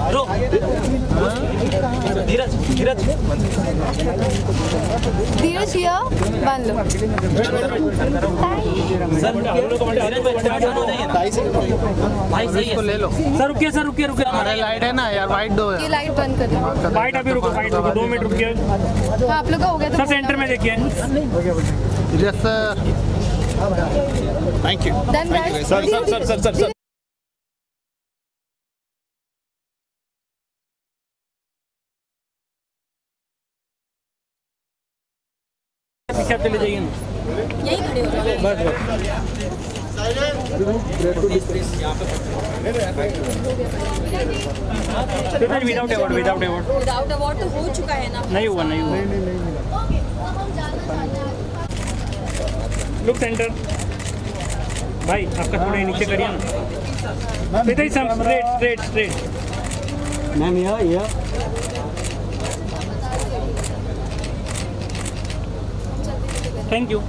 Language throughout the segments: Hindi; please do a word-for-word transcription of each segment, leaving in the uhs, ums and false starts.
धीरज धीरज धीरज या बांध लो भाई सही है। ले लो सर, रुकिए सर, रुकिए रुकिए। अरे लाइट है ना यार, वाइट दो। ये लाइट बंद कर दो। वाइट अभी रुको, वाइट रुको, दो मिनट रुकिए। हाँ आप लोग का हो गया सर, सेंटर में देखिए। Yes sir, thank you. Done, guys. Sir sir sir sir sir पीछे चले जाइए, यही खड़े हो जाओ। बस बस। Without award, without award, without award तो हो चुका है ना। नहीं हुआ, नहीं हुआ। लुक सेंटर भाई, आपका थोड़ा नीचे करिए ना। स्ट्रेट स्ट्रेट स्ट्रेट मैम, यह यह थैंक यू।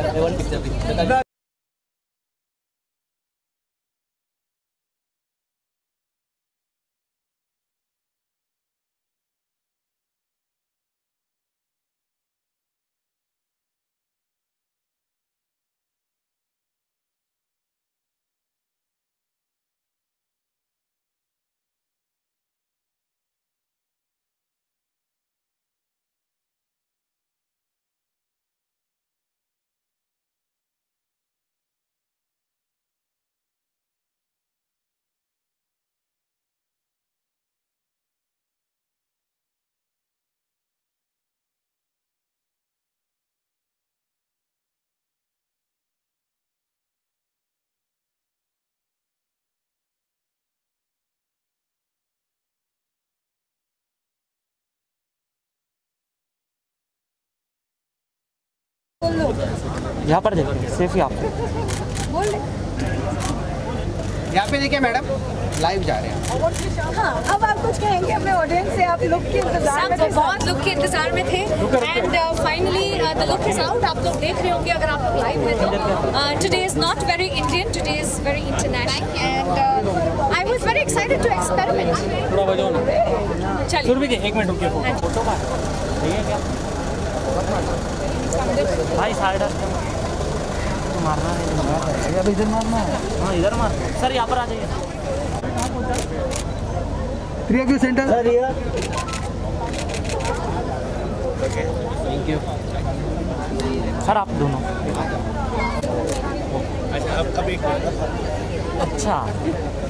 यहाँ पर देखिए, सिर्फ यहाँ पे बोल दे। यहाँ पे देखिए मैडम, लाइव जा रहे हैं। हाँ, अब आप कुछ कहेंगे अपने ऑडियंस से? आप लुक के इंतजार में थे, बहुत लुक के इंतजार में थे and finally the look is out. आप लोग देख रहे होंगे अगर आप लोग लाइव हैं तो। Today is not very Indian, today is very international and I was very excited to experiment. थोड़ा बजाओ ना। चलिए सुरभि जी, एक मिनट रुकिए। फोटो का ठीक है क्या भाई? साइड मारना है, अभी इधर मारना है। हाँ इधर मार सर, यहाँ पर आ जाइए। थ्री एक्यू सेंटर सर, यह थैंक यू सर, आप दोनों। अच्छा, अब अब एक अच्छा